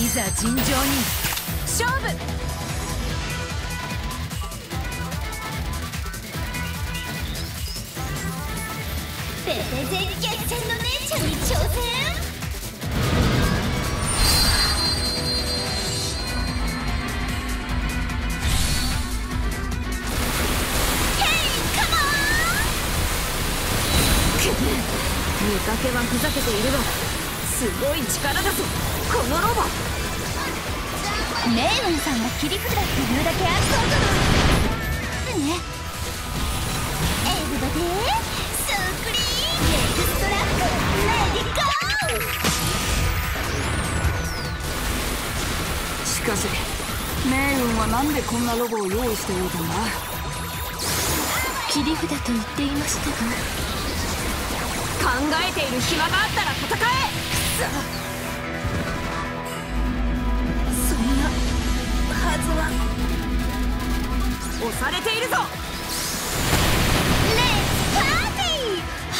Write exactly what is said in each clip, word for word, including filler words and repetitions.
いざ尋常に勝負。 プレゼン決戦の姉ちゃんに挑戦。 見かけはふざけているがすごい力だぞこのロボ。 メイウンさんが切り札って言うだけありそうだね。エブバデースクリーンエクストラックレディゴー。しかしメイウンはなんでこんなロボを用意しておいたんだ。 切り札と言っていましたが、 考えている暇があったら戦え。くそ、そんなはずは。押されているぞ。 レッツパーティーハ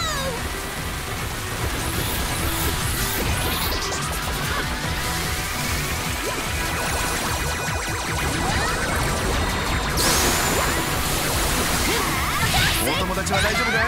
お友達は大丈夫かい？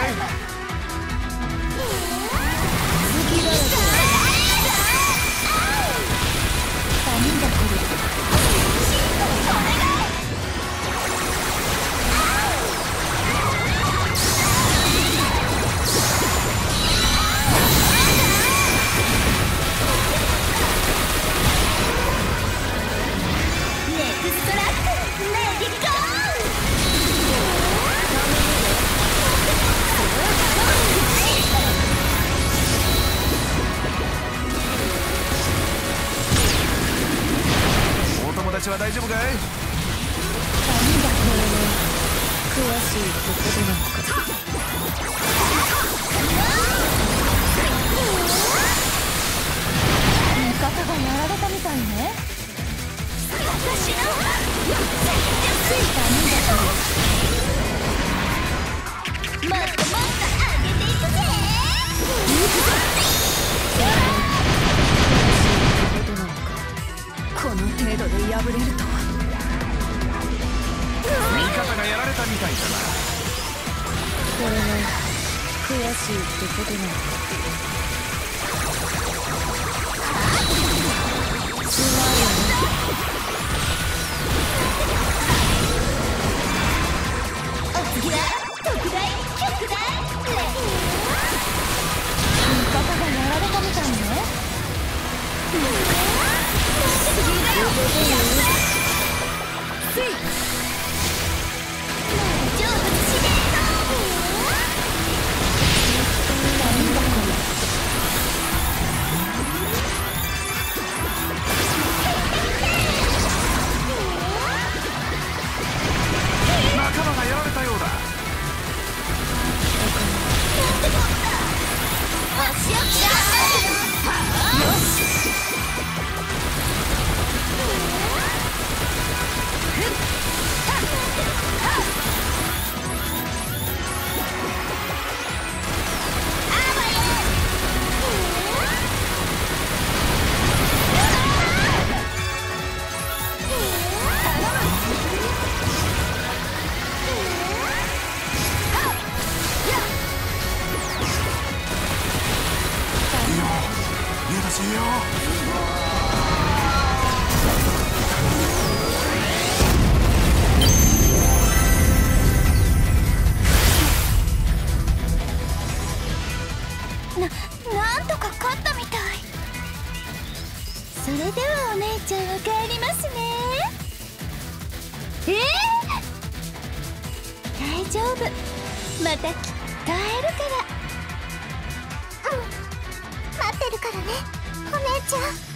は大丈夫かい？ 何だこれは。詳しいところなのか。味方がやられたみたいね。私のついたんだと。もっともっと上げていくぜ。 この程度で破れるとは。 味方がやられたみたいだな。 これは悔しいってことなのか。つまりお次は特大極大レ味方がやられたみたいね。 仲間がやられたようだ。 足を切らよし。な、なんとか勝ったみたい。それではお姉ちゃんは帰りますね。えー、大丈夫、またきっと会えるから。うん、待ってるからねお姉ちゃん。